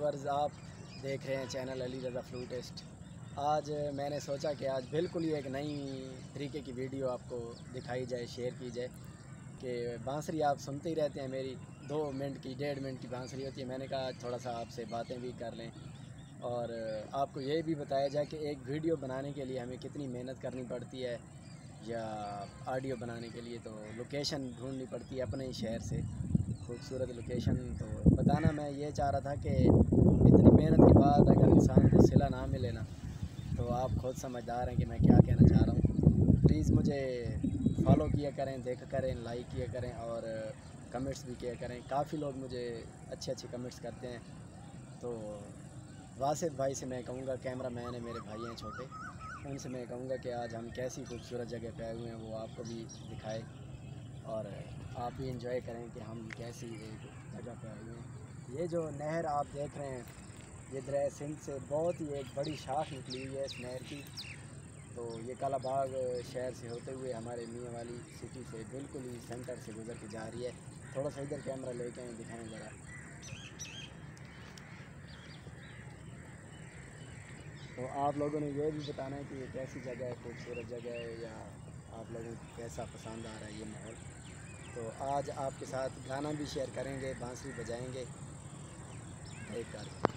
Viewers, आप देख रहे हैं channel Ali Raza fruit test. आज मैंने सोचा कि आज बिल्कुल ही एक नई तरीके की वीडियो आपको दिखाई जाए, शेयर की जाए कि बांसुरी आप सुनते ही रहते हैं मेरी 2 मिनट की 1.5 मिनट की बांसुरी होती है। मैंने कहा थोड़ा सा आपसे बातें भी कर लें और आपको ये भी बताया जाए कि एक वीडियो बनाने के लिए हमें कितनी मेहनत करनी पड़ती है, या ऑडियो बनाने के लिए तो लोकेशन ढूंढनी पड़ती है अपने ही शहर से, खूबसूरत लोकेशन। तो बताना मैं ये चाह रहा था कि इतनी मेहनत के बाद अगर इंसान को सिला ना मिले ना, तो आप खुद समझदार हैं कि मैं क्या कहना चाह रहा हूँ। प्लीज़ मुझे फॉलो किया करें, देखा करें, लाइक किया करें और कमेंट्स भी किया करें। काफ़ी लोग मुझे अच्छे अच्छे कमेंट्स करते हैं। तो वासिफ भाई से मैं कहूँगा, कैमरा मैन है, मेरे भाई हैं छोटे, उनसे मैं कहूँगा कि आज हम कैसी खूबसूरत जगह पे आए हुए हैं वो आपको भी दिखाए और आप भी इंजॉय करें कि हम कैसी एक जगह पे आए हुए हैं। ये जो नहर आप देख रहे हैं, ये दरिया सिंध से बहुत ही एक बड़ी शाख निकली हुई है इस नहर की। तो ये कालाबाग शहर से होते हुए हमारे मियाँ वाली सिटी से बिल्कुल ही सेंटर से गुजर के जा रही है। थोड़ा सा इधर कैमरा लेके आए, दिखाएँ ज़रा। तो आप लोगों ने ये भी बताना है कि ये कैसी जगह है, खूबसूरत जगह है, या आप लोगों को कैसा पसंद आ रहा है ये माहौल। तो आज आपके साथ गाना भी शेयर करेंगे, बांसुरी बजाएंगे, एक